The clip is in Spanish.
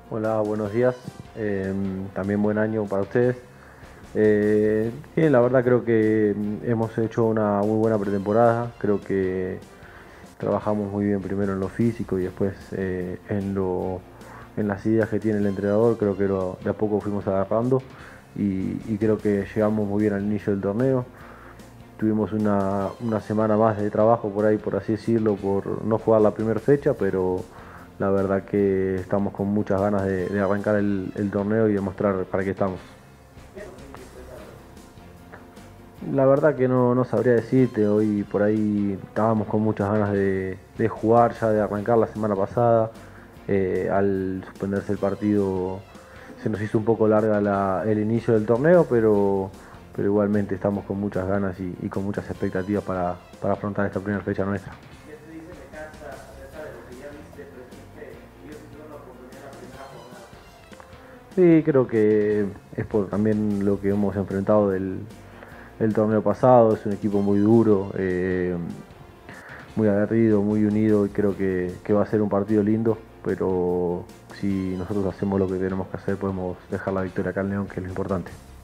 Hola, buenos días. También buen año para ustedes. Bien, la verdad creo que hemos hecho una muy buena pretemporada. Creo que trabajamos muy bien primero en lo físico y después en las ideas que tiene el entrenador. Creo que de a poco fuimos agarrando y creo que llegamos muy bien al inicio del torneo. Tuvimos una semana más de trabajo por ahí, por así decirlo, por no jugar la primera fecha, pero la verdad que estamos con muchas ganas de arrancar el torneo y demostrar para qué estamos. La verdad que no sabría decirte, hoy por ahí estábamos con muchas ganas de jugar, ya de arrancar la semana pasada. Al suspenderse el partido se nos hizo un poco larga el inicio del torneo, pero igualmente estamos con muchas ganas y con muchas expectativas para afrontar esta primera fecha nuestra. ¿Qué te dice Necaxa a pesar de lo que ya viste, pero dijiste, ellos tuvieron la oportunidad en la primera jornada? Sí, creo que es por también lo que hemos enfrentado el torneo pasado. Es un equipo muy duro, muy aguerrido, muy unido y creo que va a ser un partido lindo. Pero si nosotros hacemos lo que tenemos que hacer, podemos dejar la victoria acá en León, que es lo importante.